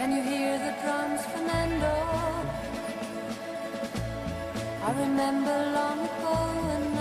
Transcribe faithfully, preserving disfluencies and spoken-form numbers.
Can you hear the drums, Fernando? I remember long ago when